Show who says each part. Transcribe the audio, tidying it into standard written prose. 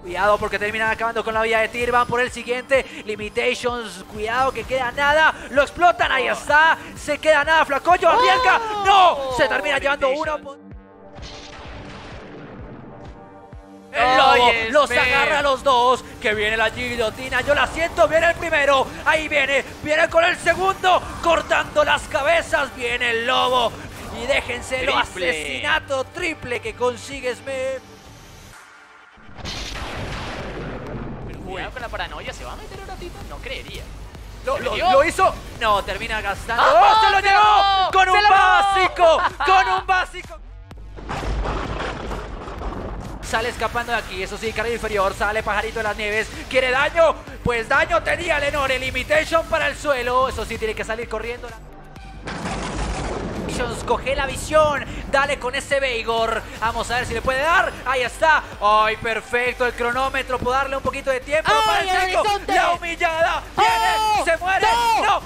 Speaker 1: Cuidado porque terminan acabando con la vida de Tyr. Van por el siguiente. Limitations. Cuidado que queda nada. Lo explotan. Ahí está. Se queda nada. Flacoyo arriesga. ¡No! Se termina llevando uno. El lobo los agarra a los dos. Que viene la guillotina. Yo la siento. Viene el primero. Ahí viene. Viene con el segundo. Cortando las cabezas. Viene el lobo. Y déjenselo. Asesinato triple que consigue Smith.
Speaker 2: Cuidado con la paranoia, ¿se va a meter un ratito? No creería.
Speaker 1: ¿Lo hizo? No, termina gastando. ¡Oh, se lo llevó! ¡Con un básico! ¡Con un básico! Sale escapando de aquí, eso sí, carga inferior. Sale Pajarito de las Nieves. ¿Quiere daño? Pues daño tenía Lenore. Limitation para el suelo. Eso sí, tiene que salir corriendo. Coge la visión, dale con ese Veigar. Vamos a ver si le puede dar. Ahí está. Ay, perfecto el cronómetro. Puedo darle un poquito de tiempo para el chico. La humillada. Viene, se muere. No.